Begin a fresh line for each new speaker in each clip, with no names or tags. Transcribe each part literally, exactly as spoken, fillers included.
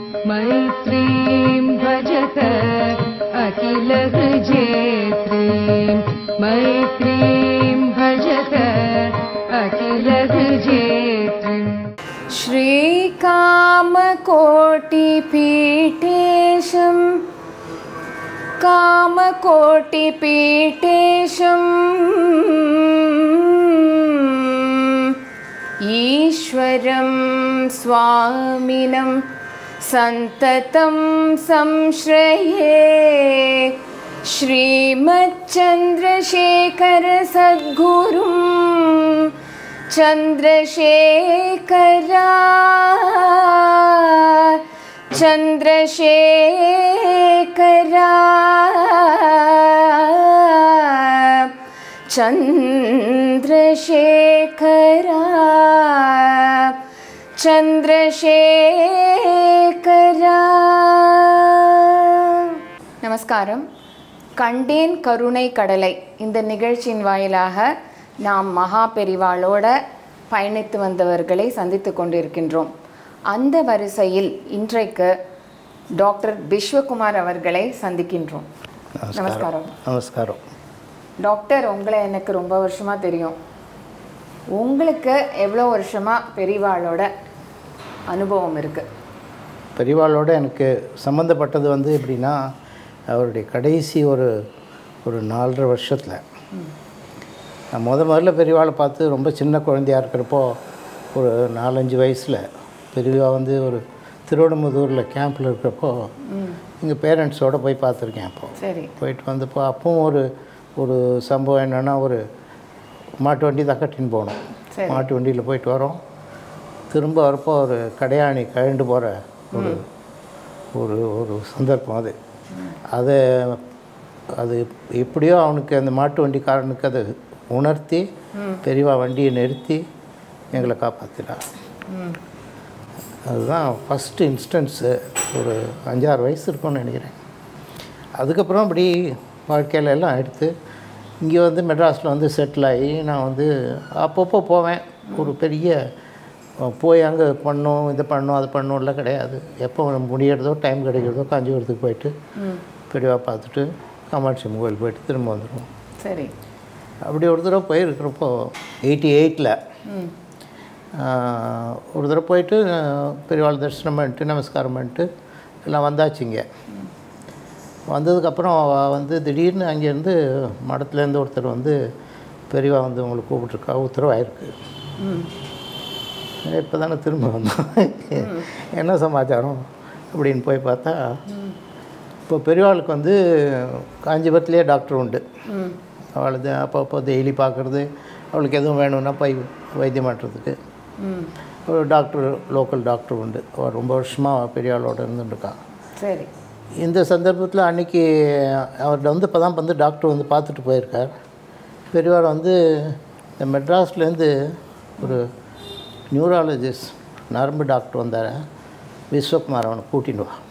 मैत्रीं भजत अखिलः जेत्रीं मैत्रीं भजत अखिलः जेत्रीं
श्रीकामकोटिपीठेशं कामकोटिपीठेशम् ईश्वरं स्वामिनं सन्ततं संश्रये श्रीमच्चन्द्रशेखर सद्गुरुं चन्द्रशेखरा चन्द्रशेखरा चन्द्रशेखरा चन्द्रशेखरा நமஸ்காரம். கண்டேன் கருணை கடலை இந்த நிகழ்ச்சியின் வாயிலாக நாம் மகா பெரிவாளோட பயணித்து வந்தவர்களை சந்தித்து கொண்டிருக்கின்றோம். அந்த வரிசையில் இன்றைக்கு டாக்டர் விஸ்வகுமார் அவர்களை சந்திக்கின்றோம். நமஸ்காரம்.
நமஸ்காரம்
டாக்டர், உங்களை எனக்கு ரொம்ப வருஷமாக தெரியும். உங்களுக்கு எவ்வளோ வருஷமாக பெரிவாளோட அனுபவம் இருக்குது?
பெரிவாளோட எனக்கு சம்மந்தப்பட்டது வந்து எப்படின்னா, அவருடைய கடைசி ஒரு ஒரு நாலரை வருஷத்தில் நான் முத முதல்ல பெரியவாளை பார்த்து ரொம்ப சின்ன குழந்தையாக இருக்கிறப்போ, ஒரு நாலஞ்சு வயசில் பெரியவா வந்து ஒரு திருவண்ணமுதூரில் கேம்பில் இருக்கிறப்போ எங்கள் பேரண்ட்ஸோடு போய் பார்த்துருக்கேன். அப்போது
சரி
போயிட்டு வந்தப்போ அப்பவும் ஒரு ஒரு சம்பவம் என்னென்னா, ஒரு மாட்டு வண்டி தான் கட்டின்னு போனோம். மாட்டு வண்டியில் போயிட்டு வரோம். திரும்ப வரப்போ ஒரு கடையாணி கழண்டு போகிற ஒரு ஒரு ஒரு சந்தர்ப்பம். அது அதை அது எப்படியோ அவனுக்கு அந்த மாட்டு வண்டிக்காரனுக்கு அதை உணர்த்தி பெரியவா வண்டியை நிறுத்தி எங்களை காப்பாற்றினார். அதுதான் ஃபஸ்ட்டு இன்ஸ்டன்ஸு. ஒரு அஞ்சாறு வயசு இருக்கும்னு நினைக்கிறேன். அதுக்கப்புறம் அப்படி வாழ்க்கையில எல்லாம் எடுத்து இங்கே வந்து மெட்ராஸில் வந்து செட்டில் ஆகி நான் வந்து அப்பப்போ போவேன். ஒரு பெரிய போய் அங்கே பண்ணோம் இதை பண்ணோம் அது பண்ணோம்லாம் கிடையாது. எப்போ முடியறதோ டைம் கிடைக்கிறதோ காஞ்சிபுரத்துக்கு போயிட்டு பெரியவா பார்த்துட்டு காமாட்சி அம்மன் கோயில் போயிட்டு திரும்ப வந்துடுவோம்.
சரி.
அப்படி ஒரு தடவை போயிருக்கிறப்போ எயிட்டி எயிட்டில் ஒரு தடவை போயிட்டு பெரியவாள் தரிசனம் பண்ணிட்டு நமஸ்காரம் பண்ணிட்டு எல்லாம் வந்தாச்சுங்க. வந்ததுக்கப்புறம் வந்து திடீர்னு அங்கேருந்து மடத்துலேருந்து ஒருத்தர் வந்து பெரியவா வந்து உங்களுக்கு கூப்பிட்ருக்கா, உத்தரவாயிருக்கு. இப்போ தானே திரும்ப வந்தோம், என்ன சமாச்சாரம் அப்படின்னு போய் பார்த்தா, இப்போ பெரியவாளுக்கு வந்து காஞ்சிபுரத்துலேயே டாக்டர் உண்டு. அவளுக்கு அப்போ அப்போ டெய்லி பார்க்குறது, அவளுக்கு எதுவும் வேணும்னா போய் வைத்தியம் பண்ணுறதுக்கு ஒரு டாக்டர், லோக்கல் டாக்டர் உண்டு. அவள் ரொம்ப வருஷமாக பெரியவாளோடு இருந்துட்டுருக்கான்.
சரி.
இந்த சந்தர்ப்பத்தில் அன்றைக்கி அவர்கிட்ட வந்து இப்போ தான் வந்து டாக்டர் வந்து பார்த்துட்டு போயிருக்கார். பெரியவாள் வந்து இந்த மெட்ராஸ்லேருந்து ஒரு நியூராலஜிஸ்ட் நரம்பு டாக்டர் வந்தார், விஸ்வகுமார், அவனை கூட்டின்னு வா.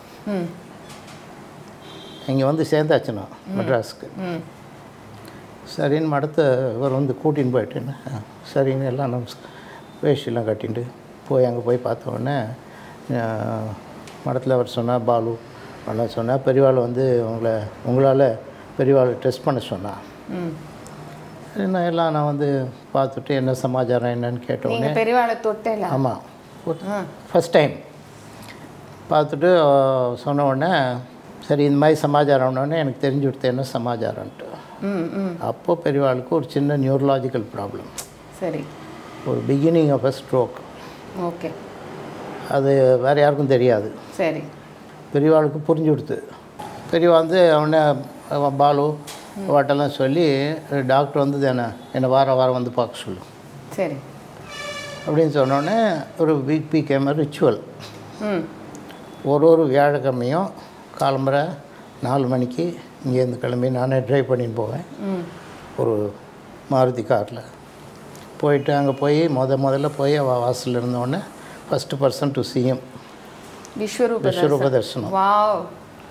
இங்கே வந்து சேர்ந்தாச்சுன்னா மெட்ராஸுக்கு. சரின்னு மடத்தை இவர் வந்து கூட்டின்னு போயிட்டுன்னு சரின்னு எல்லாம் நம்ம வேஷ்டிலாம் கட்டிட்டு போய் அங்கே போய் பார்த்த உடனே மடத்தில் அவர் சொன்னார், பாலு எல்லாம் சொன்னால் பெரியவாளை வந்து உங்களை உங்களால் பெரியவாளை டெஸ்ட் பண்ண சொன்னான். என்ன எல்லாம் நான் வந்து பார்த்துட்டு என்ன சமாச்சாரம் என்னன்னு கேட்டோடனே
பெரியவாளை தொட்டேன்.
ஆமாம், ஃபஸ்ட் டைம் பார்த்துட்டு சொன்ன உடனே சரி இந்த மாதிரி சமாச்சாரம்னோடனே எனக்கு தெரிஞ்சு கொடுத்த என்ன சமாச்சாரம்ன்ட்டு. அப்போது பெரியவாளுக்கு ஒரு சின்ன நியூரலாஜிக்கல் ப்ராப்ளம்.
சரி. ஒரு
beginning of a stroke.
Okay.
அது வேறு யாருக்கும் தெரியாது.
சரி.
பெரியவாளுக்கு புரிஞ்சு கொடுத்து பெரியவா வந்து அவனை பாலு வாட்டெல்லாம் சொல்லி டாக்டர் வந்து என்ன என்னை வாரம் வாரம் வந்து பார்க்க சொல்லு.
சரி.
அப்படின்னு சொன்னோடனே ஒரு வீக் பிகேம் ரிச்சுவல். ஒரு ஒரு வியாழக்கிழமையும் காலம்பரை நாலு மணிக்கு இங்கேருந்து கிளம்பி நானே ட்ரைவ் பண்ணின்னு போவேன். ஒரு மாருதி காரில் போயிட்டு அங்கே போய் முத முதல்ல போய் அவள் வாசலில் இருந்தோடனே ஃபஸ்ட்டு பர்சன் டு சிஎம்
விஸ்வரூப
விஸ்வரூப தரிசனம்.
வாவ்.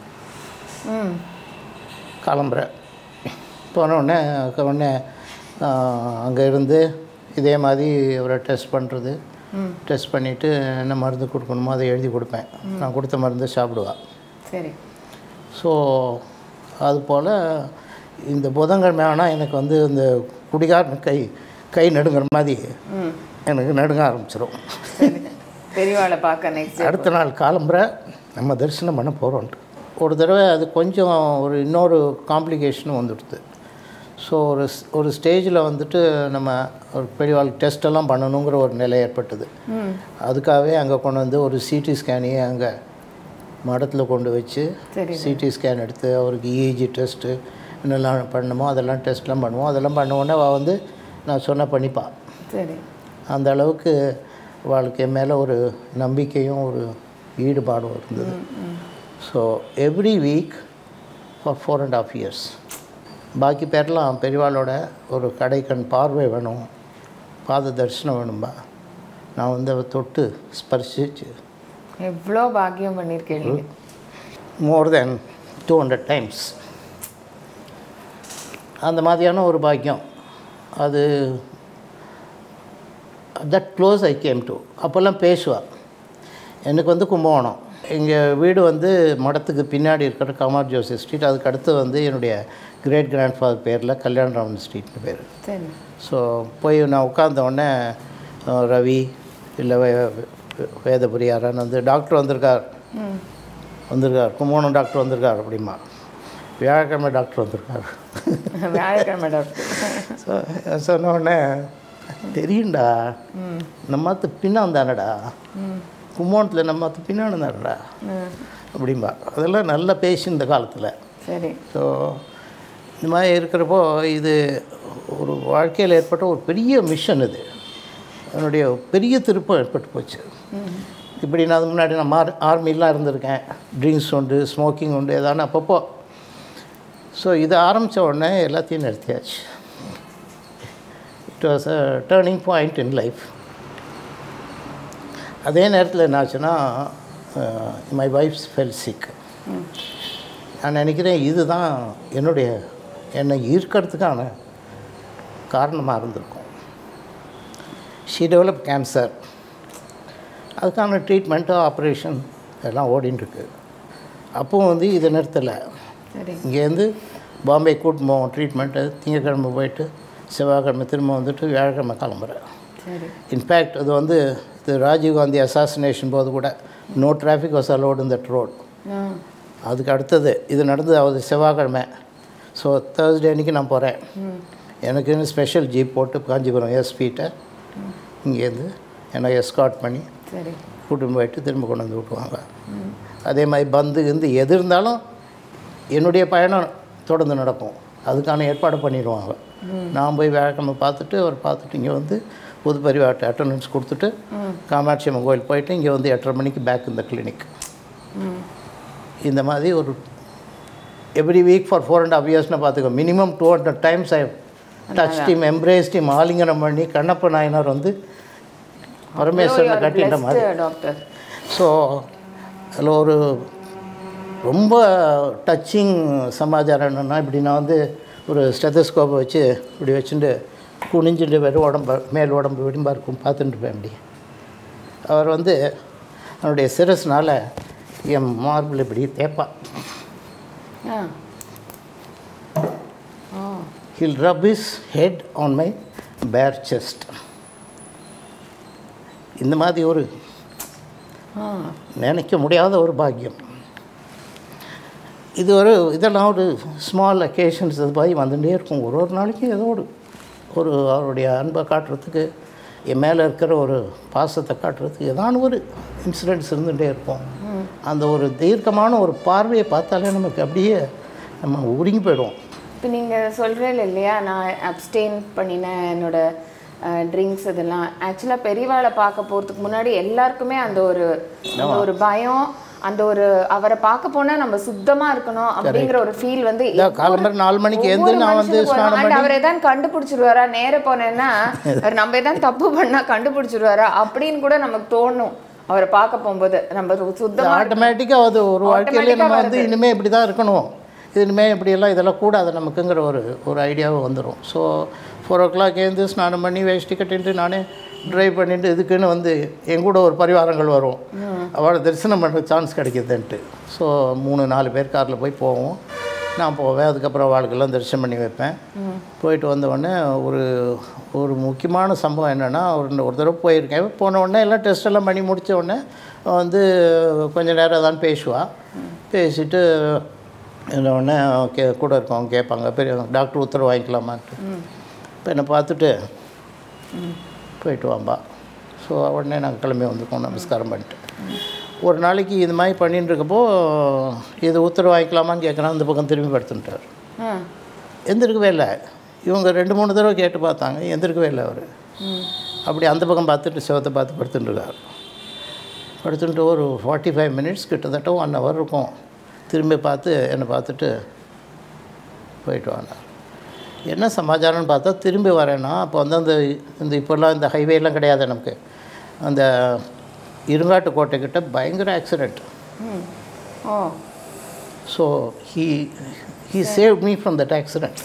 கிளம்புற போனோடனே உடனே அங்கே இருந்து இதே மாதிரி அவரை டெஸ்ட் பண்ணுறது, டெஸ்ட் பண்ணிவிட்டு என்ன மருந்து கொடுக்கணுமோ அதை எழுதி கொடுப்பேன். நான் கொடுத்த மருந்து சாப்பிடுவாள்.
சரி.
ஸோ அதுபோல் இந்த புதன்கிழமை ஆனால் எனக்கு வந்து இந்த குடிகாரன் கை கை நடுங்கிற மாதிரி எனக்கு நடுங்க ஆரம்பிச்சிடும்.
பெரியவாளை பார்க்க நெக்ஸ்ட்
அடுத்த நாள் காலம்புரை நம்ம தரிசனம் பண்ண போகிறோன்ட்டு ஒரு தடவை அது கொஞ்சம் ஒரு இன்னொரு காம்ப்ளிகேஷனும் வந்துடுது. ஸோ ஒரு ஒரு ஸ்டேஜில் வந்துட்டு நம்ம ஒரு பெரியவாளுக்கு டெஸ்ட்டெல்லாம் பண்ணணுங்கிற ஒரு நிலை ஏற்பட்டது. அதுக்காகவே அங்கே கொண்டு வந்து ஒரு சிடி ஸ்கேனையே அங்கே மடத்தில் கொண்டு வச்சு சிடி ஸ்கேன் எடுத்து அவருக்கு இஇஜி டெஸ்ட்டு என்னெல்லாம் பண்ணணுமோ அதெல்லாம் டெஸ்ட்லாம் பண்ணுவோம். அதெல்லாம் பண்ணுவோன்னே அவள் வந்து நான் சொன்ன பண்ணிப்பாள்.
சரி.
அந்த அளவுக்கு அவளுக்கு என் மேலே ஒரு நம்பிக்கையும் ஒரு ஈடுபாடும் இருந்தது. So every week for four and half years. பாக்கி பேர்லாம் பெரியவாளோட ஒரு கடைக்கண் பார்வை வேணும், பாத தரிசனம் வேணும்பா. நான் வந்து அவள் தொட்டு ஸ்பர்சிச்சு
எவ்வளோ பாக்கியம் பண்ணியிருக்கேன்.
More than two hundred times அந்த மாதிரியான ஒரு பாக்கியம். அது that close I came to. அப்போல்லாம் பேசுவாள். எனக்கு வந்து கும்பகோணம், எங்கள் வீடு வந்து மடத்துக்கு பின்னாடி இருக்கிற காமார் ஜோசப் ஸ்ட்ரீட். அதுக்கு அடுத்து வந்து என்னுடைய கிரேட் கிராண்ட் ஃபாதர் பேரில் கல்யாணராமன் ஸ்ட்ரீட்னு பேர்.
சரி.
ஸோ போய் நான் உட்கார்ந்த உடனே ரவி இல்லை வே வேதபுரி யாரான்னு வந்து டாக்டர் வந்திருக்கார் வந்திருக்கார் கும்பகோணம் டாக்டர் வந்திருக்கார் அப்படிமா. வியாழக்கிழமை டாக்டர் வந்திருக்கார்.
வியாழக்கிழமை டாக்டர்.
ஸோ சொன்ன உடனே தெரியும்டா நம்மத்து பின்னான் தானடா, கும்பகோணத்தில் நம்மத்து பின்னாடி தானடா அப்படிம்பா. அதெல்லாம் நல்லா பேசி இந்த காலத்தில்.
சரி.
ஸோ இந்த மாதிரி இருக்கிறப்போ இது ஒரு வாழ்க்கையில் ஏற்பட்ட ஒரு பெரிய மிஷன். இது என்னுடைய பெரிய திருப்பம் ஏற்பட்டு போச்சு. இப்படி நான் அது முன்னாடி நான் மார் ஆர்மிலாம் இருந்திருக்கேன். ட்ரிங்க்ஸ் உண்டு, ஸ்மோக்கிங் உண்டு, எதான அப்பப்போ. ஸோ இது ஆரம்பித்த உடனே எல்லாத்தையும் நிறுத்தியாச்சு. It was a turning point in life. அதே நேரத்தில் என்ன ஆச்சுன்னா மை வைஃப்ஸ் ஃபெல் சிக். நான் நினைக்கிறேன் இதுதான் என்னுடைய என்னை ஈர்க்கிறதுக்கான காரணமாக இருந்திருக்கும். She develop cancer. அதுக்கான ட்ரீட்மெண்ட்டு ஆப்ரேஷன் எல்லாம் ஓடின்ட்டுருக்கு. அப்போவும் வந்து இதை நிறுத்தலை. இங்கேருந்து பாம்பே கூட்டு போவோம் ட்ரீட்மெண்ட்டு. திங்கக்கிழமை போயிட்டு செவ்வாய்க்கிழமை திரும்ப வந்துட்டு வியாழக்கிழமை கிளம்புறேன். இன்ஃபேக்ட் அது வந்து இது ராஜீவ்காந்தி அசாசினேஷன் போது கூட no traffic was allot in that road. அதுக்கு அடுத்தது இது நடந்தது அது செவ்வாய்க்கிழமை. ஸோ தேர்ஸ்டே அன்றைக்கி நான் போகிறேன். எனக்குன்னு ஸ்பெஷல் ஜீப் போட்டு காஞ்சிபுரம் எஸ்பிகிட்ட இங்கேருந்து என்னை எஸ்கார்ட் பண்ணி கூட்டின்னு போயிட்டு திரும்ப கொண்டு வந்து விட்டுவாங்க. அதே மாதிரி பந்து இருந்து எது இருந்தாலும் என்னுடைய பயணம் தொடர்ந்து நடக்கும். அதுக்கான ஏற்பாடு பண்ணிடுவாங்க. நான் போய் வியாழக்கிழமை பார்த்துட்டு அவர் பார்த்துட்டு இங்கே வந்து புது பரிவார்ட்ட அட்டண்டன்ஸ் கொடுத்துட்டு காமாட்சி அம்மன் கோயில் போயிட்டு இங்கே வந்து எட்டரை மணிக்கு பேக் இந்த கிளினிக். இந்த மாதிரி ஒரு every week for four and half இயர்ஸ்னு பார்த்துக்கோ. Minimum two hundred times I touch him, embrace him, ஆலிங்கனம் பண்ணி கண்ணப்ப நாயனார் வந்து பரமேஸ்வரனை கட்டின்ற மாதிரி டாக்டர். ஸோ அதில் ஒரு ரொம்ப டச்சிங் சமாச்சாரம் என்னென்னா, இப்படி நான் வந்து ஒரு ஸ்டெத்தஸ்கோப்பை வச்சு இப்படி வச்சுட்டு குனிஞ்சுட்டு வெறும் உடம்பு மேல் உடம்பு விடும்பா இருக்கும் பார்த்துட்டு இருப்பேன். அப்படி அவர் வந்து அவருடைய சிரஸ்னால் என் மார்பிள் இப்படி தேப்பா. He'll rub his head on my bare chest. இந்த மாதிரி ஒரு நினைக்க முடியாத ஒரு பாக்கியம் இது. ஒரு இதெல்லாம் ஒரு ஸ்மால் அக்கேஷன்ஸ் அது மாதிரி வந்துகிட்டே இருக்கும். ஒரு ஒரு நாளைக்கும் ஏதோ ஒரு ஒரு அவருடைய அன்பை காட்டுறதுக்கு, என் மேலே இருக்கிற ஒரு பாசத்தை காட்டுறதுக்கு ஏதான ஒரு இன்சிடென்ட்ஸ் இருந்துகிட்டே இருக்கும். அந்த ஒரு தீர்க்கமான ஒரு பார்வையை பார்த்தாலே நமக்கு அப்படியே நம்ம உருங்கி போயிடுவோம்.
இப்போ நீங்கள் சொல்கிறீங்க இல்லையா, நான் அப்ஸ்டெயின் பண்ணினேன் என்னோடய ட்ரிங்க்ஸ் இதெல்லாம். ஆக்சுவலாக பெரியவாளை பார்க்க போகிறதுக்கு முன்னாடி எல்லாருக்குமே அந்த ஒரு அந்த ஒரு பயம், அந்த ஒரு அவரை பார்க்க போனால் நம்ம சுத்தமாக இருக்கணும் அப்படிங்கிற ஒரு ஃபீல் வந்து
காலம்பரம் நாலு மணிக்கு எழுந்து நான் வந்து
அவர் எதாவது கண்டுபிடிச்சிருவாரா, நேர போனேன்னா அவர் நம்ம எதாவது தப்பு பண்ணால் கண்டுபிடிச்சிருவாரா அப்படின்னு கூட நமக்கு தோணும். அவரை பார்க்க போகும்போது நம்ம சுத்தமாக
ஆட்டோமேட்டிக்காக அது ஒரு வாழ்க்கையிலே நம்ம வந்து இனிமேல் இப்படி தான் இருக்கணும், இது இனிமேல் இப்படியெல்லாம் இதெல்லாம் கூடாது நமக்குங்கிற ஒரு ஒரு ஐடியாவும் வந்துடும். ஸோ ஃபோர் ஓ கிளாக் எழுந்து ஸ்நானம் பண்ணி வேஷ்டி கட்டிட்டு நானே ட்ரைவ் பண்ணிட்டு இதுக்குன்னு வந்து எங்கூட ஒரு பரிவாரங்கள் வரும், அவளை தரிசனம் பண்ணுற சான்ஸ் கிடைக்கிதுன்ட்டு. ஸோ மூணு நாலு பேர் காரில் போய் போவோம், நான் போவேன். அதுக்கப்புறம் வாழ்க்கெல்லாம் தரிசனம் பண்ணி வைப்பேன். போயிட்டு வந்தவுடனே ஒரு ஒரு முக்கியமான சம்பவம் என்னென்னா, ஒரு ஒரு தடவை போயிருக்கேன். போன உடனே எல்லாம் டெஸ்ட் எல்லாம் பண்ணி முடித்த உடனே வந்து கொஞ்சம் நேரம் தான் பேசுவாள். பேசிட்டு என்ன உடனே கே கூட இருக்கவங்க கேட்பாங்க, பெரிய டாக்டர் உத்தரவு வாங்கிக்கலாமான்ட்டு. இப்போ என்னை பார்த்துட்டு போயிட்டு வாம்பா. ஸோ உடனே நாங்கள் கிளம்பி வந்துருக்கோம் நமஸ்காரம் பண்ணிட்டு. ஒரு நாளைக்கு இது மாதிரி பண்ணிட்டு இருக்கப்போ இது உத்தரவு வாங்கிக்கலாமான்னு கேட்குறான். அந்த பக்கம் திரும்பி படுத்துட்டார். எந்திருக்கவே இல்லை. இவங்க ரெண்டு மூணு தடவை கேட்டு பார்த்தாங்க, எந்திருக்கவே இல்லை அவர். அப்படி அந்த பக்கம் பார்த்துட்டு சிவத்தை பார்த்து படுத்துட்டுருக்கார். படுத்துட்டு ஒரு ஃபார்ட்டி ஃபைவ் மினிட்ஸ் கிட்டத்தட்ட ஒன் ஹவர் இருக்கும். திரும்பி பார்த்து என்னை பார்த்துட்டு போயிட்டு வாங்க. என்ன சமாச்சாரம்னு பார்த்தா திரும்பி வரேன்னா, அப்போ வந்து அந்த இந்த இப்போல்லாம் இந்த ஹைவேலாம் கிடையாது நமக்கு. அந்த இருங்காட்டு கோட்டைக்கிட்ட பயங்கர accident. So he he save me from that accident.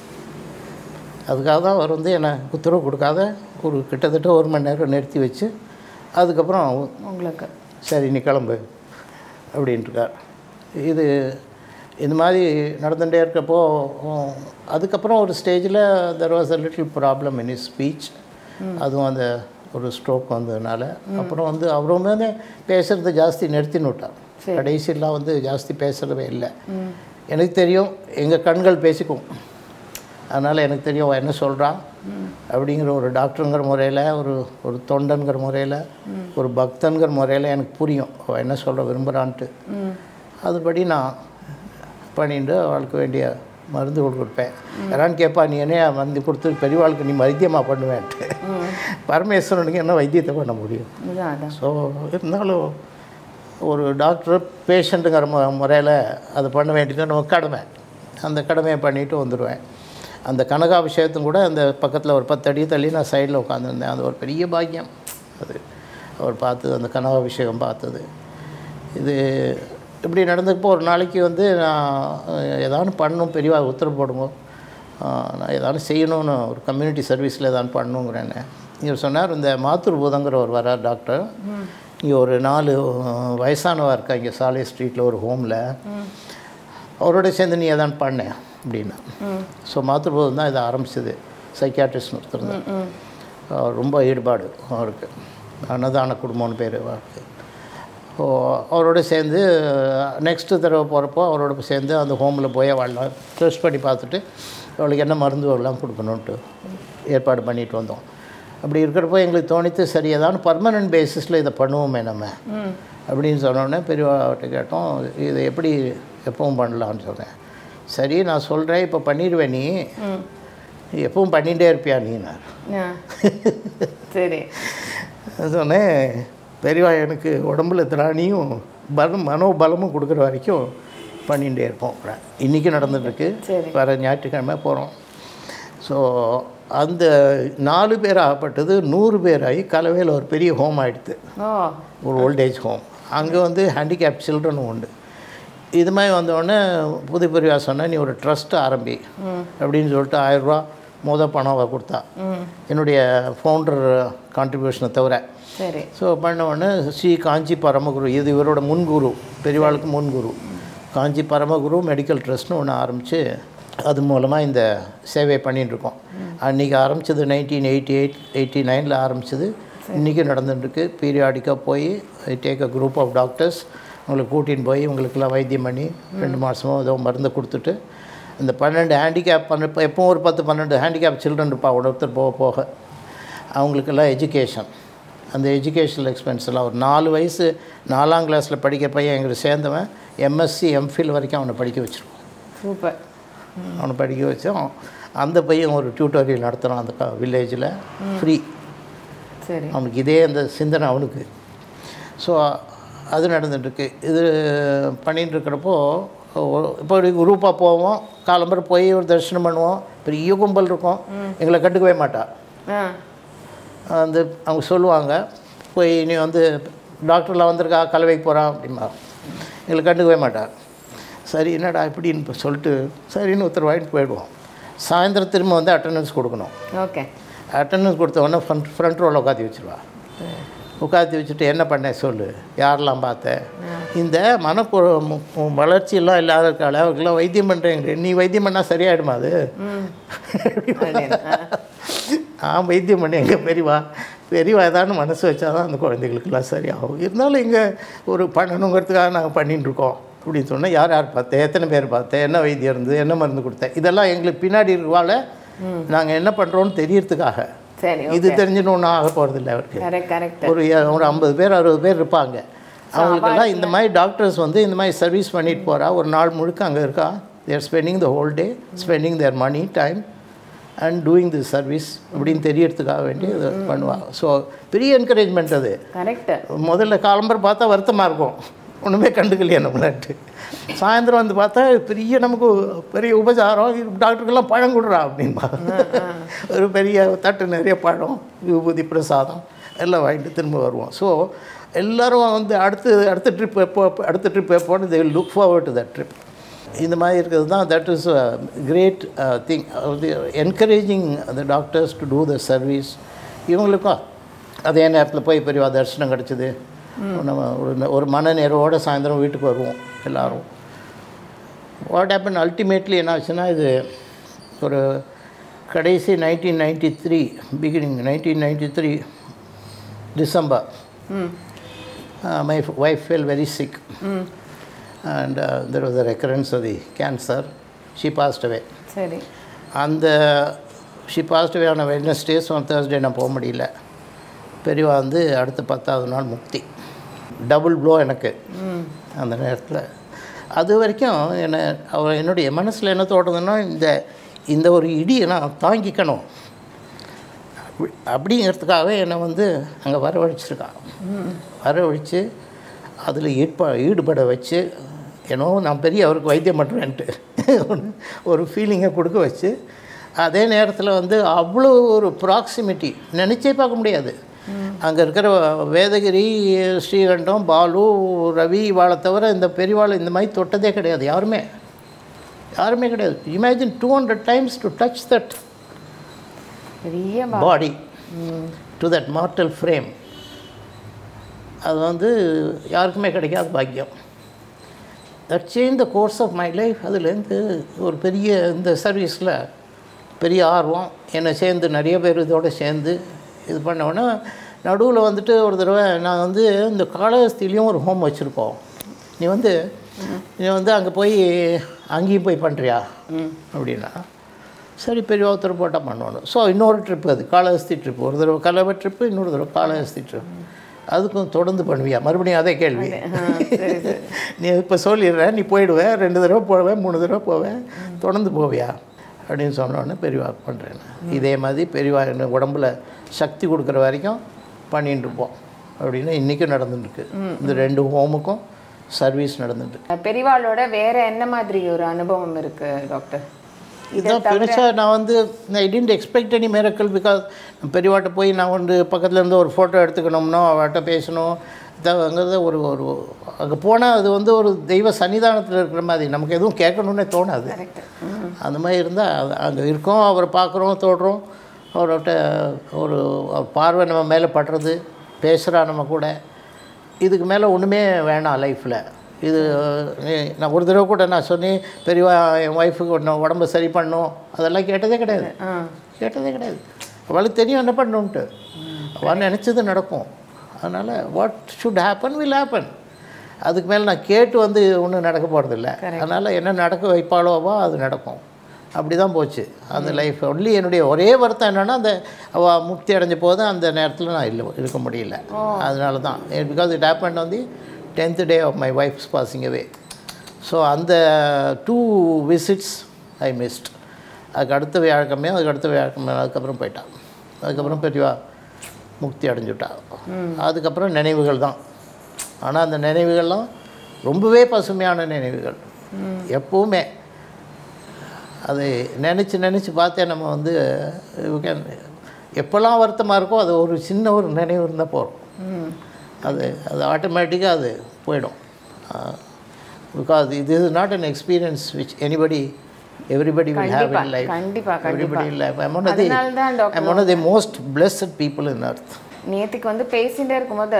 அதுக்காக தான் அவர் வந்து என்னை உத்தரவு கொடுக்காத ஒரு கிட்டத்தட்ட ஒரு மணி நேரம் நிறுத்தி வச்சு அதுக்கப்புறம் உங்களுக்கு சரி நீ கிளம்பு அப்படின்ட்டுருக்கார். இது இந்த மாதிரி நடந்துகிட்டே இருக்கப்போ அதுக்கப்புறம் ஒரு ஸ்டேஜில் there was a little problem in his speech. அதுவும் அந்த ஒரு ஸ்ட்ரோக் வந்ததுனால அப்புறம் வந்து அவருமே பேசுகிறது ஜாஸ்தி நிறுத்தின்னு விட்டார். கடைசியெல்லாம் வந்து ஜாஸ்தி பேசுகிறதே இல்லை. எனக்கு தெரியும், எங்கள் கண்கள் பேசிக்கும். அதனால் எனக்கு தெரியும் அவள் என்ன சொல்கிறான் அப்படிங்கிற ஒரு டாக்டருங்கிற முறையில், ஒரு ஒரு தொண்டன்கிற முறையில், ஒரு பக்தன்கிற முறையில் எனக்கு புரியும் அவள் என்ன சொல்ல விரும்புகிறான்ட்டு. அதுபடி நான் பண்ணிட்டு அவளுக்கு வேண்டிய மருந்து கொடுப்பேன். யாரான்னு கேட்பா, நீ என்ன மருந்து கொடுத்து பெரியவாளுக்கு நீ வைத்தியமாக பண்ணுவேன்ட்டு. பரமேஸ்வரனுக்கு என்ன வைத்தியத்தை பண்ண முடியும்? ஸோ இருந்தாலும் ஒரு டாக்டர் பேஷண்ட்டுங்கிற மு முறையில் அதை பண்ண வேண்டியது நம்ம கடமை. அந்த கடமையை பண்ணிவிட்டு வந்துடுவேன். அந்த கனகாபிஷேகத்தும் கூட அந்த பக்கத்தில் ஒரு பத்து அடி தள்ளி நான் சைடில் உட்காந்துருந்தேன். அது ஒரு பெரிய பாக்கியம். அது அவர் பார்த்தது, அந்த கனகாபிஷேகம் பார்த்தது. இது இப்படி நடந்தப்போ ஒரு நாளைக்கு வந்து நான் ஏதாவது பண்ணணும், பெரியவா உத்தரவு போடுங்க, நான் ஏதாவது செய்யணும்னு ஒரு கம்யூனிட்டி சர்வீஸில் ஏதாவது பண்ணணுங்கிறேன்னு இவர் சொன்னார். இந்த மாத்தூர் பூதங்கிற ஒரு வரார் டாக்டர். இங்கே ஒரு நாலு வயசானவா இருக்கா இங்கே சாலை ஸ்ட்ரீட்டில் ஒரு ஹோமில். அவரோட சேர்ந்து நீ எதாவது பண்ணேன் அப்படின்னா. ஸோ மாத்தூர் பூதம் தான் இதை ஆரம்பிச்சது. சைக்கியாட்ரிஸ்ட்னு ஒருத்தர் தான். ரொம்ப ஈடுபாடு அவருக்கு. அன்னதான குடும்பம்னு பேர் அவருக்கு. ஸோ அவரோட சேர்ந்து நெக்ஸ்ட்டு தடவை போகிறப்போ அவரோட சேர்ந்து அந்த ஹோமில் போய் அவள்லாம் டெஸ்ட் பண்ணி பார்த்துட்டு அவளுக்கு என்ன மருந்து எல்லாம் கொடுக்கணுன்ட்டு ஏற்பாடு பண்ணிட்டு வந்தோம். அப்படி இருக்கிறப்போ எங்களுக்கு தோணித்து, சரி ஏதாவது பர்மனெண்ட் பேசிஸில் இதை பண்ணுவோமே நம்ம அப்படின்னு சொன்னோடனே பெரியவாட்ட கேட்டோம், இதை எப்படி எப்பவும் பண்ணலான்னு சொன்னேன். சரி நான் சொல்கிறேன், இப்போ பண்ணிடுவேன், நீ எப்பவும் பண்ணிகிட்டே இருப்பியா நீனார்.
சரி
சொன்னேன், பெரியவா எனக்கு உடம்புல திராணியும் பலம் மனோபலமும் கொடுக்குற வரைக்கும் பண்ணிகிட்டே இருப்போம். இன்றைக்கி நடந்துட்டுருக்கு. வர ஞாயிற்றுக்கிழமை போகிறோம். ஸோ அந்த நாலு பேர் ஆகப்பட்டது நூறு பேர் ஆகி கலவையில் ஒரு பெரிய ஹோம் ஆகிடுது, ஒரு ஓல்டேஜ் ஹோம். அங்கே வந்து ஹேண்டிகேப் சில்ட்ரனும் உண்டு. இது மாதிரி வந்தோடனே புது பெரியவா சொன்னால், நீ ஒரு ட்ரஸ்ட் ஆரம்பி அப்படின்னு சொல்லிட்டு ஆயிரரூபா மொத பணம் கொடுத்தா, என்னுடைய ஃபவுண்டர் கான்ட்ரிபியூஷனை தவிர.
சரி.
ஸோ பண்ண உடனே ஸ்ரீ காஞ்சி பரமகுரு, இது இவரோட முன்குரு, பெரியவாளுக்கு முன்குரு, காஞ்சி பரமகுரு மெடிக்கல் ட்ரஸ்ட்னு ஒன்று ஆரம்பித்து அது மூலமாக இந்த சேவை பண்ணிகிட்ருக்கோம். அன்றைக்கி ஆரம்பித்தது நைன்டீன் எயிட்டி எயிட் எயிட்டி நைனில் ஆரம்பித்தது. இன்றைக்கி நடந்துட்டுருக்கு. பீரியாடிக்காக போய் take a group of doctors உங்களுக்கு கூட்டின்னு போய் உங்களுக்கெல்லாம் வைத்தியம் பண்ணி ரெண்டு மாதமும் ஏதோ மருந்து கொடுத்துட்டு இந்த பன்னெண்டு ஹேண்டிகேப் பண்ண இப்போ எப்பவும் ஒரு பத்து பன்னெண்டு ஹேண்டிகேப் சில்ட்ரன் இருப்பா ஒருத்தர் போக போக அவங்களுக்கெல்லாம் எஜுகேஷன், அந்த எஜுகேஷனல் எக்ஸ்பென்ஸ் எல்லாம் ஒரு நாலு வயசு நாலாம் கிளாஸில் படிக்கிற பையன் எங்களுக்கு சேர்ந்தவன் எம்எஸ்சி எம்ஃபில் வரைக்கும் அவனை படிக்க வச்சுருக்கோம்.
சூப்பர்.
அவனை படிக்க வச்சோம். அந்த பையன் ஒரு டியூட்டோரியல் நடத்துகிறான் அந்த வில்லேஜில் ஃப்ரீ.
சரி.
அவனுக்கு இதே அந்த சிந்தனை அவனுக்கு. ஸோ அது நடந்துட்டுருக்கு. இது பண்ணிகிட்டு இருக்கிறப்போ இப்போ ஒரு குரூப்பாக போவோம், காலம்பரை போய் ஒரு தரிசனம் பண்ணுவோம். பெரிய கும்பல் இருக்கும், எங்களை கண்டுக்கவே மாட்டா. வந்து அவங்க சொல்லுவாங்க, போய் நீ வந்து டாக்டர்லாம் வந்திருக்கா கலவைக்கு போகிறான் அப்படிமா, எங்களை கண்டுக்கவே மாட்டார். சரி என்னடா இப்படின்னு இப்போ சொல்லிட்டு சரின்னு ஒருத்தர் வாங்கிட்டு போயிடுவோம். சாயந்தரம் திரும்ப வந்து அட்டண்டன்ஸ் கொடுக்கணும்.
ஓகே.
அட்டண்டன்ஸ் கொடுத்த உடனே ஃப்ரண்ட் ஃப்ரண்ட் ரோவில் உட்காந்து வச்சுருவா. உட்காந்து வச்சுட்டு என்ன பண்ணேன் சொல்லு, யாரெல்லாம் பார்த்தேன், இந்த மனப்பு வளர்ச்சியெல்லாம் இல்லாத இருக்காள் அவருக்கெல்லாம் வைத்தியம் பண்ணுறேங்க, நீ வைத்தியம் பண்ணால் சரியாயிடுமா அது? நான் வைத்தியம் பண்ணி எங்கள் பெரியவா பெரியவா ஏதாவது மனசு வச்சா தான் அந்த குழந்தைகளுக்கெல்லாம் சரியாகும். இருந்தாலும் இங்கே ஒரு பண்ணணுங்கிறதுக்காக நாங்கள் பண்ணிட்டுருக்கோம் அப்படின்னு சொன்னால் யார் யார் பார்த்தேன், எத்தனை பேர் பார்த்தேன், என்ன வைத்தியம் இருந்தது, என்ன மருந்து கொடுத்தேன், இதெல்லாம் எங்களுக்கு பின்னாடி இருவால நாங்கள் என்ன பண்ணுறோன்னு தெரியறதுக்காக. இது தெரிஞ்சுன்னு ஒன்றும் ஆக போகிறதில்ல. அவருக்கு ஒரு ஒரு ஐம்பது பேர் அறுபது பேர் இருப்பாங்க. அவங்களுக்கெல்லாம் இந்த மாதிரி டாக்டர்ஸ் வந்து இந்த மாதிரி சர்வீஸ் பண்ணிட்டு போகிறா, ஒரு நாள் முழுக்க அங்கே இருக்கா. They're spending the whole day, spending their money time and doing the service அப்படின்னு தெரியறதுக்காக வேண்டி இது பண்ணுவாங்க. ஸோ பெரிய என்கரேஜ்மெண்ட் அது.
கரெக்டு.
முதல்ல காலம்பரை பார்த்தா வருத்தமாக இருக்கும், ஒன்றுமே கண்டுக்கலையே நம்மளாட்டு. சாயந்தரம் வந்து பார்த்தா பெரிய நமக்கு பெரிய உபச்சாரம், டாக்டருக்கெல்லாம் பழம் கொடுறா அப்படின்பா. ஒரு பெரிய தட்டு நிறைய பழம், விபூதி, பிரசாதம் எல்லாம் வாங்கிட்டு திரும்ப வருவோம். ஸோ எல்லோரும் வந்து அடுத்து அடுத்த ட்ரிப் எப்போ அடுத்த ட்ரிப் எப்போன்னு they will look forward to that trip. இந்த மாதிரி இருக்கிறது தான் that is great thing, encouraging the doctors to do the service. இவங்களுக்கும் அதே நேரத்தில் போய் பெரியவா தரிசனம் கிடச்சிது, நம்ம ஒரு ஒரு மன நேரோடு சாயந்தரம் வீட்டுக்கு வருவோம் எல்லோரும். வாட் ஹேப்பன் அல்டிமேட்லி என்ன ஆச்சுன்னா, இது ஒரு கடைசி nineteen ninety three beginning nineteen ninety three December my wife fell very sick and uh, there was a recurrence of the cancer. She passed away.
சரி.
அந்த she passed away on a Wednesday, so on Thursday நான் போக முடியல. பெரியவா வந்து அடுத்த பத்தாவது நாள் முக்தி. டபுள் ப்ளோ எனக்கு அந்த நேரத்தில். அது வரைக்கும் என்ன அவ என்னுடைய மனசில் என்ன தோணுதுன்னா, இந்த இந்த ஒரு இடியை நான் தாங்கிக்கணும் அப்படிங்கிறதுக்காகவே என்னை வந்து அங்கே வரவழைச்சிருக்கான். வரவழைச்சு அதில் ஈடுப ஈடுபட வச்சு ஏன்னோ நான் பெரிய அவருக்கு வைத்தியம் பண்ணுறேன்ட்டு ஒரு ஃபீலிங்கை கொடுக்க வச்சு, அதே நேரத்தில் வந்து அவ்வளோ ஒரு ப்ராக்சிமிட்டி நினச்சே பார்க்க முடியாது. அங்கே இருக்கிற வேதகிரி, ஸ்ரீகண்டம், பாலு, ரவி இவாளை தவிர இந்த பெரியவாளை இந்த மாதிரி தொட்டதே கிடையாது யாருமே, யாருமே கிடையாது. Imagine two hundred times to touch that body to that mortal frame. அது வந்து யாருக்குமே கிடைக்காத பாக்கியம். That change the course of my life. அதுலேருந்து ஒரு பெரிய இந்த சர்வீஸில் பெரிய ஆர்வம், என்னை சேர்ந்து நிறைய பேர் இதோடு சேர்ந்து இது பண்ணோன்னா, நடுவில் வந்துட்டு ஒரு தடவை நான் வந்து இந்த காளஹஸ்திலையும் ஒரு ஹோம் வச்சுருக்கோம், நீ வந்து நீ வந்து அங்கே போய் அங்கேயும் போய் பண்ணுறியா அப்படின்னா, சரி பெரிய ஒருத்தர் போட்டால் பண்ணணும். ஸோ இன்னொரு ட்ரிப்பு, அது காளஹஸ்தி ட்ரிப், ஒரு தடவை கலவை ட்ரிப்பு, இன்னொரு தடவை காளஹஸ்தி ட்ரிப். அதுக்கும் தொடர்ந்து பண்ணுவியா? மறுபடியும் அதே கேள்வி. நீ இப்போ சொல்லிடுறேன், நீ போயிடுவேன், ரெண்டு தடவை போவேன், மூணு தடவை போவேன், தொடர்ந்து போவியா அப்படின்னு சொன்னோன்னே பெரியவா பண்ணுறேன். இதே மாதிரி பெரியவா என்ன உடம்புல சக்தி கொடுக்குற வரைக்கும் பண்ணிட்டு இருப்போம் அப்படின்னு இன்றைக்கும் நடந்துட்டுருக்கு. இந்த ரெண்டு ஹோமுக்கும் சர்வீஸ் நடந்துட்டு.
பெரியவாளோட வேறு என்ன மாதிரி ஒரு அனுபவம் இருக்குது டாக்டர்?
இதுதான் பெருசாக நான் வந்து I didn't expect any miracle. Because பெரியவாட்ட போய் நான் வந்து பக்கத்தில் இருந்து ஒரு ஃபோட்டோ எடுத்துக்கணும்னோ அவட்ட பேசணும் இதாங்கிறத ஒரு ஒரு அங்கே போனால் அது வந்து ஒரு தெய்வ சன்னிதானத்தில் இருக்கிற மாதிரி நமக்கு எதுவும் கேட்கணுன்னே தோணாது. அந்த மாதிரி இருந்தால் அங்கே இருக்கோம், அவரை பார்க்குறோம், தோடுறோம், அவர்கிட்ட ஒரு பார்வை நம்ம மேலே படுறது, பேசுகிறா நம்ம கூட. இதுக்கு மேலே ஒன்றுமே வேணாம் லைஃப்பில். இது நான் ஒரு தடவை கூட நான் சொன்னேன், பெரியவா என் ஒய்ஃபுக்கு ஒன்று உடம்பு சரி பண்ணும், அதெல்லாம் கேட்டதே கிடையாது, கேட்டதே கிடையாது. அவளுக்கு தெரியும் என்ன பண்ணணுன்ட்டு, அவள் நினச்சது நடக்கும். அதனால் what should happen will happen. அதுக்கு மேலே நான் கேட்டு வந்து ஒன்றும் நடக்க போகிறதில்ல. அதனால் என்ன நடக்க வைப்பாளோவோ அது நடக்கும். அப்படி தான் போச்சு அந்த லைஃப். ஒன்லி என்னுடைய ஒரே வருத்தம் என்னென்னா, அந்த அவள் முக்தி அடைஞ்ச போது அந்த நேரத்தில் நான் இல்லை இருக்க முடியல. அதனால தான், பிகாஸ் இட் ஹேப்பன் வந்து tenth day of my wife's passing away. So அந்த டூ விசிட்ஸ் ஐ மிஸ்ட். அதுக்கு அடுத்த வியாழக்கிழமையும் அதுக்கு அடுத்த வியாழக்கிழமை அதுக்கப்புறம் போயிட்டான். அதுக்கப்புறம் பெரியவா முக்தி அடைஞ்சுட்டா. அதுக்கப்புறம் நினைவுகள் தான். ஆனால் அந்த நினைவுகள்லாம் ரொம்பவே பசுமையான நினைவுகள். எப்போவுமே அதை நினச்சி நினச்சி பார்த்தே நம்ம வந்து எப்போல்லாம் வருத்தமாக இருக்கோ அது ஒரு சின்ன ஒரு நினைவு இருந்தால் போகிறோம். அது அது ஆட்டோமேட்டிக்காக அது போயிடும். பிகாஸ் இது is not an experience which anybody everybody will have in life.
கண்டிப்பா
Everybody will have. I'm one of the,
அதனால தான் doctor
I'm one of the most blessed people in earth.
நேற்றுக்கு வந்து பேசிகிட்டே இருக்கும்போது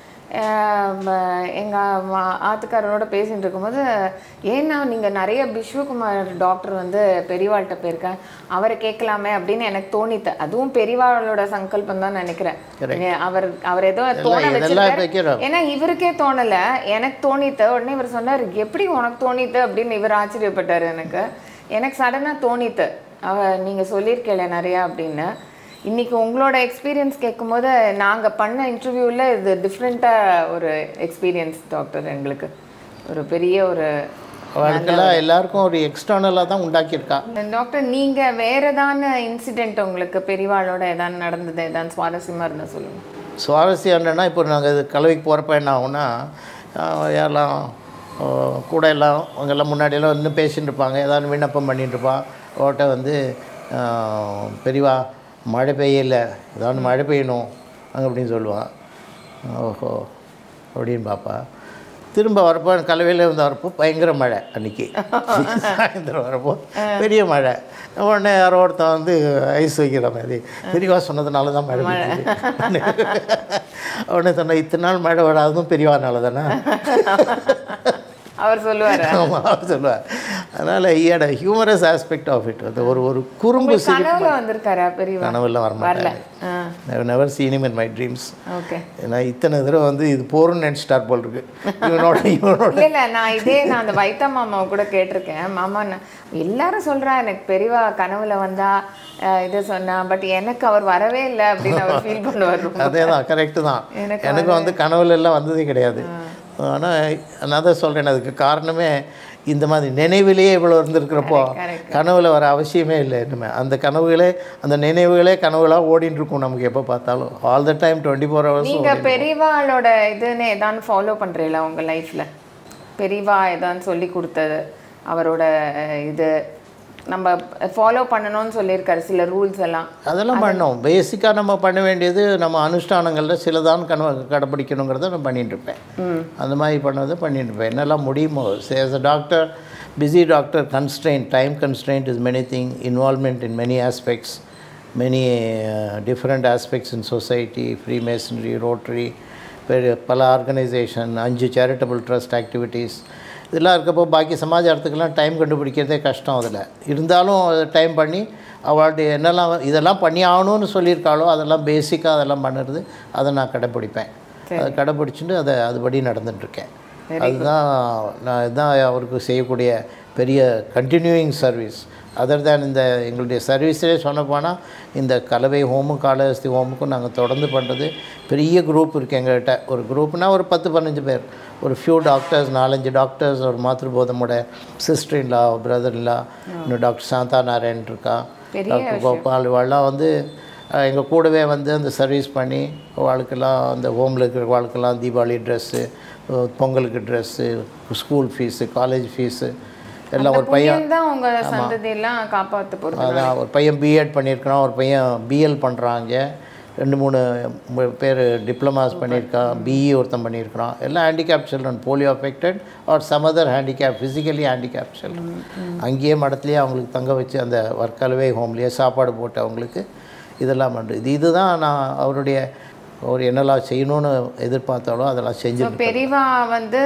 எங்கள் ஆத்துக்காரரோட பேசிகிட்டு இருக்கும்போது ஏன்னா நீங்கள் நிறைய விஸ்வகுமார் டாக்டர் வந்து பெரியவாள்கிட்ட போயிருக்கேன், அவரை கேட்கலாமே அப்படின்னு எனக்கு தோணித்து. அதுவும் பெரியவாளோட சங்கல்பம் தான் நினைக்கிறேன். அவர் அவர் ஏதோ தோண வச்சிருக்காரு. ஏன்னா இவருக்கே தோணலை, எனக்கு தோணித்து. உடனே இவர் சொன்னார், எப்படி உனக்கு தோணித்து அப்படின்னு இவர் ஆச்சரியப்பட்டார். எனக்கு எனக்கு சடனாக தோணித்து, அவ நீங்கள் சொல்லியிருக்கல நிறையா அப்படின்னு. இன்றைக்கி உங்களோட எக்ஸ்பீரியன்ஸ் கேட்கும்போது நாங்கள் பண்ண இன்டர்வியூவில் இது டிஃப்ரெண்ட்டாக ஒரு எக்ஸ்பீரியன்ஸ் டாக்டர். எங்களுக்கு ஒரு பெரிய ஒரு
அவளுக்கெல்லாம் எல்லாருக்கும் ஒரு எக்ஸ்டர்னலாக தான் உண்டாக்கியிருக்கா.
டாக்டர் நீங்கள் வேறு ஏதான இன்சிடெண்ட் உங்களுக்கு பெரியவாளோட எதாவது நடந்தது, எதாவது சுவாரஸ்யமாக இருந்தால் சொல்லுங்கள்.
சுவாரஸ்யம் என்னென்னா, இப்போ நாங்கள் இது கலவைக்கு போகிறப்ப என்ன ஆகும்னா, எல்லாம் கூட எல்லாம் அவங்கெல்லாம் முன்னாடியெல்லாம் இன்னும் பேசிகிட்டு இருப்பாங்க, ஏதாவது விண்ணப்பம் பண்ணிகிட்டு இருப்பான். அவட்ட வந்து பெரியவா மழை பெய்யலை, ஏதாவது மழை பெய்யணும் அங்கே அப்படின்னு சொல்லுவான். ஓஹோ அப்படின்னு பார்ப்பா. திரும்ப வரப்போ கலவையில் வந்து வரப்போ பயங்கர மழை. அன்றைக்கி சாயந்தரம் வரப்போ பெரிய மழை. உடனே யாரோ ஒருத்தன் வந்து ஐஸ் வைக்கிற மாதிரி, பெரியவா சொன்னதுனால தான் மழை பெய்யுது. உடனே சொன்ன, இத்தனை நாள் மழை வராதும் பெரியவானால தானே
அவர் சொல்லுவார்.
ஆமாம், அவர் சொல்லுவார். அதனால் ஈயோட ஹியூமரஸ் ஆஸ்பெக்ட் ஆஃப் இட், அது ஒரு ஒரு குறும்பு
கனவுல வந்திருக்காரா பெரியவா?
கனவுலாம் வரமாட்டேன். I've never seen him in my dreams.
Okay.
ஏன்னா இத்தனை தடவை வந்து இது போருன்னு நினச்சிட்டார் போல் இருக்கு இவனோட இவனோட.
இல்லை இல்லை, நான் இதே நான் அந்த வைத்தா மாமாவை கூட கேட்டிருக்கேன். மாமா எல்லாரும் சொல்கிறா எனக்கு பெரியவா கனவுல வந்தா இதை சொன்னா, பட் எனக்கு அவர் வரவே இல்லை அப்படின்னு அவர் ஃபீல் பண்ணுவார்.
அதே தான், கரெக்டு தான். எனக்கு வந்து கனவுல எல்லாம் வந்ததே கிடையாது. ஆனால் நான் தான் சொல்கிறேன், அதுக்கு காரணமே இந்த மாதிரி நினைவிலேயே இவ்வளோ இருந்திருக்கிறப்போ கனவுல வர அவசியமே இல்லை. இனிமே அந்த கனவுகளே அந்த நினைவுகளே கனவுகளாக ஓடின்னு இருக்கும் நமக்கு எப்போ பார்த்தாலும், all the time twenty four hours.
நீங்கள் பெரியவாளோட இதுன்னு எதான்னு ஃபாலோ பண்ணுறீங்களா உங்கள் லைஃப்பில்? பெரியவா எதான்னு சொல்லி கொடுத்தது, அவரோட இது நம்ம ஃபாலோ பண்ணணும்னு சொல்லியிருக்காரு சில ரூல்ஸ் எல்லாம்,
அதெல்லாம் பண்ணோம். பேசிக்காக நம்ம பண்ண வேண்டியது நம்ம அனுஷ்டானங்களில் சிலதான் கனவு கடைப்பிடிக்கணுங்கிறத நான் பண்ணிட்டுருப்பேன். அந்த மாதிரி பண்ணதை பண்ணிட்டுருப்பேன் என்னெல்லாம் முடியுமோ. As a doctor, busy doctor, constraint, time constraint is many thing, involvement in many aspects, many different aspects in society, Freemasonry, Rotary, பல ஆர்கனைசேஷன், அஞ்சு சேரிட்டபிள் ட்ரஸ்ட் ஆக்டிவிட்டீஸ், இதெல்லாம் இருக்கப்போ பாக்கி சமாச்சாரத்துக்கெல்லாம் டைம் கண்டுபிடிக்கிறதே கஷ்டம். அதில் இருந்தாலும் அதை டைம் பண்ணி அவளுடைய என்னெல்லாம் இதெல்லாம் பண்ணி ஆகணும்னு சொல்லியிருக்காளோ அதெல்லாம் பேசிக்காக அதெல்லாம் பண்ணுறது, அதை நான் கடைப்பிடிப்பேன். அதை கடைப்பிடிச்சிட்டு அதை அதுபடி நடந்துட்டுருக்கேன். அதுதான் நான் இதுதான் அவருக்கு செய்யக்கூடிய பெரிய கண்டினியூயிங் சர்வீஸ். அதர் தேன் இந்த எங்களுடைய சர்வீஸிலே சொன்ன போனால் இந்த கலவை ஹோமும் காலஹஸ்தி ஹோமுக்கும் நாங்கள் தொடர்ந்து பண்ணுறது பெரிய குரூப் இருக்குது எங்கள்கிட்ட. ஒரு குரூப்னால் ஒரு பத்து பதினஞ்சு பேர், ஒரு ஃபியூ டாக்டர்ஸ், நாலஞ்சு டாக்டர்ஸ், ஒரு மாத்ருபோதமோட சிஸ்டர் இல்லா, பிரதர் இல்லா, இன்னும் டாக்டர் சாந்தா நாராயண் இருக்கா, டாக்டர் கோபால், இவாள்லாம் வந்து எங்கள் கூடவே வந்து அந்த சர்வீஸ் பண்ணி வாழ்க்கெல்லாம் அந்த ஹோமில் இருக்கிற வாழ்க்கெல்லாம் தீபாவளி ட்ரெஸ்ஸு, பொங்கலுக்கு dress, school fees, college fees எல்லாம். ஒரு பையன்
தான் உங்கள் சந்ததியெல்லாம் காப்பாற்ற போகிறது.
அதான் ஒரு பையன் பிஎட் பண்ணியிருக்கான், ஒரு பையன் பிஎல் பண்ணுறாங்க, ரெண்டு மூணு பேர் டிப்ளமாஸ் பண்ணியிருக்கான், பிஇ ஒருத்தன் பண்ணியிருக்கிறான். எல்லாம் handicap children, polio affected or some other handicap, physically handicap children. அங்கேயே மடத்துலேயே அவங்களுக்கு தங்க வச்சு அந்த வர்க்கலவே ஹோம்லேயே சாப்பாடு போட்டு அவங்களுக்கு இதெல்லாம் பண்ணுறது. இது இதுதான் நான் அவருடைய அவர் என்னெல்லாம் செய்யணும்னு எதிர்பார்த்தாலும் அதெல்லாம் செஞ்சு.
பெரியவா வந்து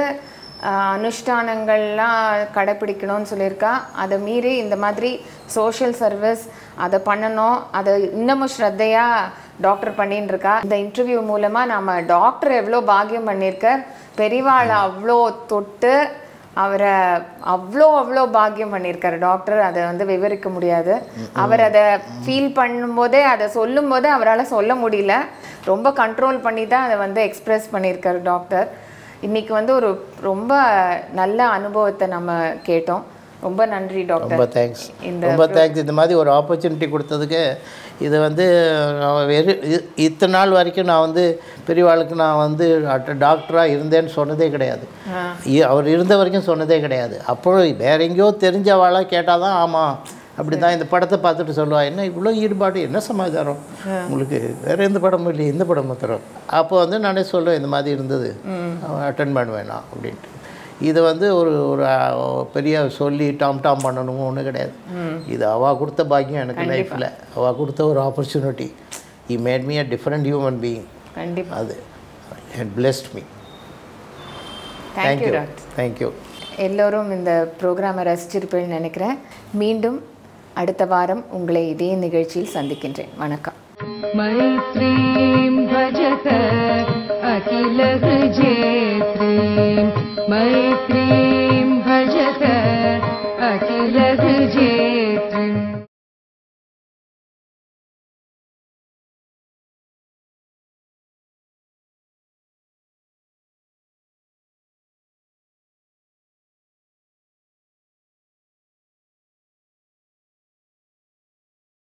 அனுஷ்டானங்கள்லாம் கடைப்பிடிக்கணும்னு சொல்லியிருக்கா. அதை மீறி இந்த மாதிரி சோஷியல் சர்வீஸ் அதை பண்ணணும், அதை இன்னமும் ஸ்ரத்தையாக டாக்டர் பண்ணின்னு இருக்கா. இந்த இன்டர்வியூ மூலமாக நம்ம டாக்டர் எவ்வளோ பாக்கியம் பண்ணியிருக்கார், பெரியவாளை அவ்வளோ தொட்டு அவரை அவ்வளோ அவ்வளோ பாக்கியம் பண்ணியிருக்காரு டாக்டர். அதை வந்து விவரிக்க முடியாது. அவர் அதை ஃபீல் பண்ணும்போதே, அதை சொல்லும் போதே அவரால் சொல்ல முடியல, ரொம்ப கண்ட்ரோல் பண்ணி தான் அதை வந்து எக்ஸ்ப்ரெஸ் பண்ணியிருக்காரு டாக்டர். இன்றைக்கி வந்து ஒரு ரொம்ப நல்ல அனுபவத்தை நம்ம கேட்டோம். ரொம்ப நன்றி டாக்டர்.
ரொம்ப தேங்க்ஸ், ரொம்ப தேங்க்ஸ் இந்த மாதிரி ஒரு ஆப்பர்ச்சுனிட்டி கொடுத்ததுக்கு. இதை வந்து வெறு இத்தனை நாள் வரைக்கும் நான் வந்து பெரியவாளுக்கு நான் வந்து டாக்டராக இருந்தேன்னு சொன்னதே கிடையாது. அவர் இருந்த வரைக்கும் சொன்னதே கிடையாது. அப்போ வேற எங்கேயோ தெரிஞ்சவாளாக கேட்டால் தான் ஆமாம் அப்படி தான் இந்த படத்தை பார்த்துட்டு சொல்லுவா, என்ன இவ்வளோ ஈடுபாடு, என்ன சமாச்சாரம் உங்களுக்கு, வேறு எந்த படமும் இல்லையே, இந்த படமும் தரும். அப்போ வந்து நானே சொல்லுவேன் இந்த மாதிரி இருந்தது, அட்டன் பண்ணுவேன் நான் அப்படின்ட்டு. இது வந்து ஒரு ஒரு பெரிய சொல்லி டாம் டாம் பண்ணணும் ஒன்றும் கிடையாது. இது அவள் கொடுத்த பாக்கியம் எனக்கு லைஃப்பில். அவள் கொடுத்த ஒரு opportunity. He made me a different human being.
கண்டிப்பாக
அது and blessed me.
Thank you
thank you.
எல்லோரும் இந்த ப்ரோக்ராமை ரசிச்சிருப்பேன்னு நினைக்கிறேன். மீண்டும் அடுத்த வாரம் உங்களை இதே நிகழ்ச்சியில் சந்திக்கின்றேன். வணக்கம்.
मैत्रीं भजत अखिलः जेत्रीं मैत्रीं भजत अखिलः जेत्रीं